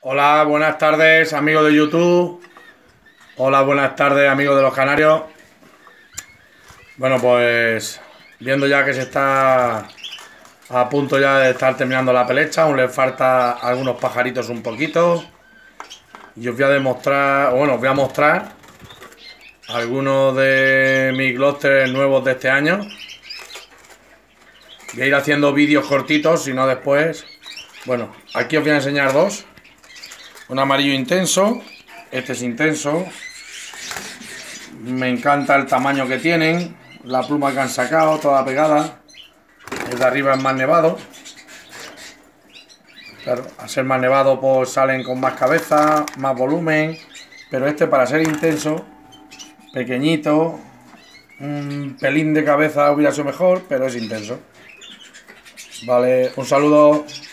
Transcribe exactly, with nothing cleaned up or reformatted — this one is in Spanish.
Hola, buenas tardes amigos de YouTube. Hola, buenas tardes amigos de los Canarios. Bueno, pues viendo ya que se está a punto ya de estar terminando la pelecha, aún le falta a algunos pajaritos un poquito. Y os voy a demostrar, bueno, os voy a mostrar algunos de mis glostres nuevos de este año. Voy a ir haciendo vídeos cortitos, si no después. Bueno, aquí os voy a enseñar dos. Un amarillo intenso, este es intenso. Me encanta el tamaño que tienen, la pluma que han sacado, toda pegada. El de arriba es más nevado. Claro, al ser más nevado pues salen con más cabeza, más volumen. Pero este, para ser intenso, pequeñito, un pelín de cabeza hubiera sido mejor, pero es intenso. Vale, un saludo.